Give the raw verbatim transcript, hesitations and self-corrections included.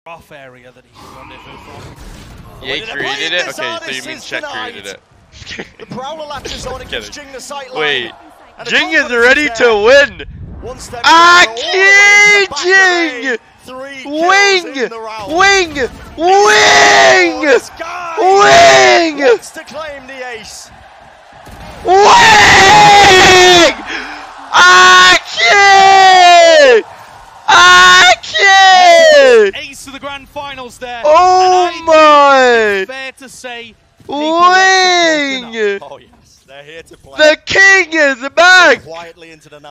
rough area that he's delivered from. He created it? Okay, so you mean Check created it. The Prowler latches on and gives Jing the sight line. Wait, Jing is ready to win! Aki Jing! Wing! Wing! Wing! Wing! Wants to claim the ace. Wing! Aki! Aki! Ace of the grand finals there. Oh my! Fair to say. Wing! Oh yes, they're here to play. The king is back! Quietly into the